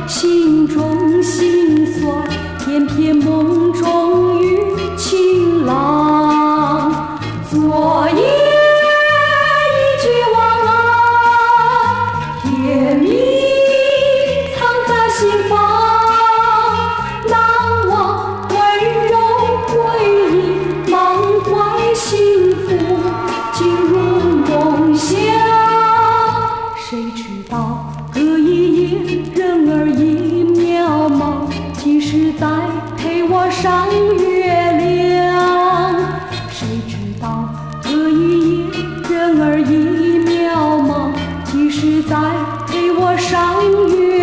心中心酸，偏偏梦中遇情郎。昨夜一句晚安，甜蜜藏在心房，难忘温柔回忆，满怀幸福进入梦乡。谁知道隔一夜，人儿已渺茫，几时再陪我赏月亮？谁知道隔一夜，人儿已渺茫，几时再陪我赏月亮？